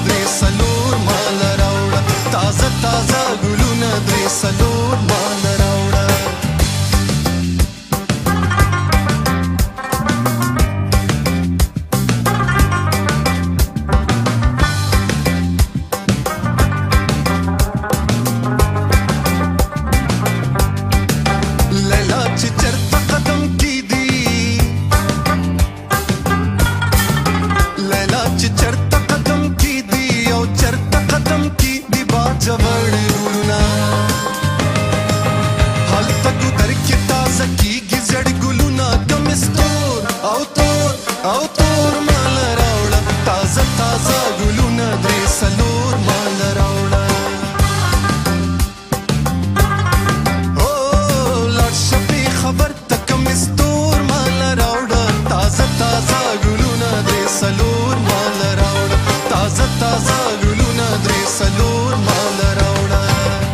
درې څلور مال راوړه تازه تازه ګلونه درې څلور مال راوړه لیلا چې چرته قدم کیدی لیلا چې چرته قدم کیدی او چرته قدم کیدی باجوړ ګلونه هلته ګودر کې تازه کیږي زړ ګلونه کم ستور او تور مال راوړه تازه تازه ګلونه درې څلور مال راوړه خبر تکم استور مال راوړه تازه تازه ګلونه درې څلور مال راوړه تازه تازه ګلونه درې څلور مال راوړه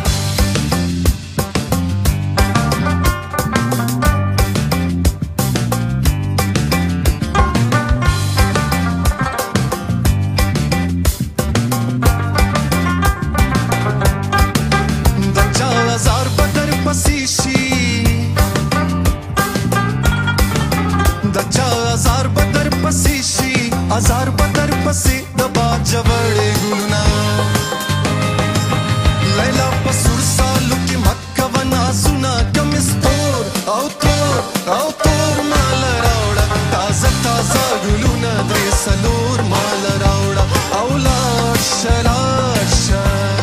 د چا هزار به در پسې شي د چا هزار به در پسې شي هزار به در پسې د باجوړې ګلونه لیلا په سور سالو کې مکه و نازونه کم ستور او تور مال راوړه تازه تازه ګلونه درې څلور مال راوړه او لاړ شه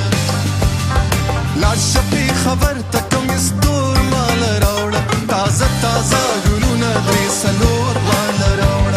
پې خبر ته کم ستور مال راوړه تازه تازه ګلونه درې څلور مال راوړه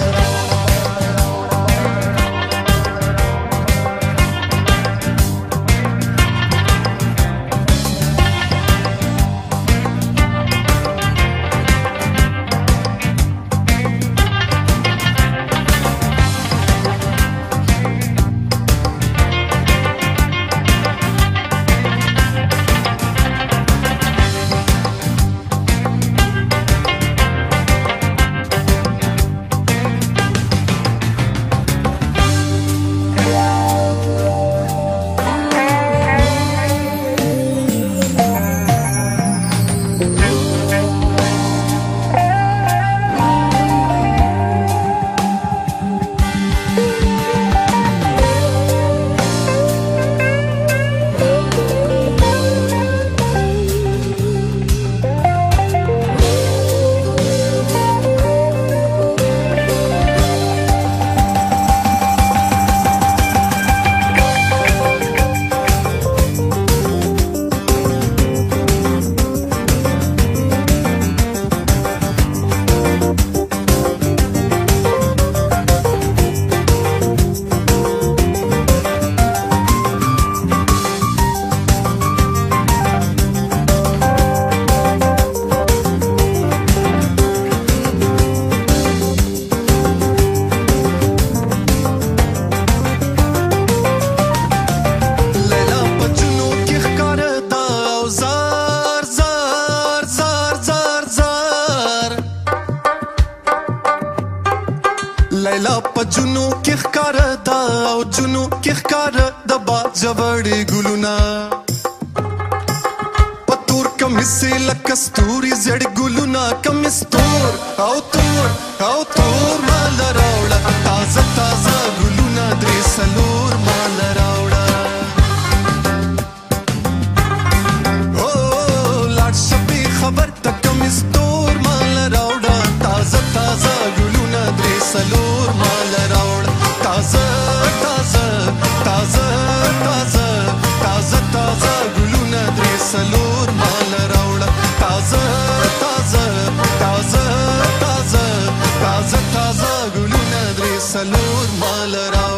لیلا په جنو کې ښکاره ده او جنو کې ښکاره د باجوړې ګلونه په تور کمیسې لکه ستوري زړ ګلونه کم ستور او تور مال راوړه تازه تازه ګلونه درې څلور مال راوړه لاړ شه پې خبر ته کم ستور مال راوړه تازه تازه ګلونه درې څلور مال راوړه تازه تازه ګلونه درې څلور مال راوړه تازه ګلونه درې څلور مال راوړه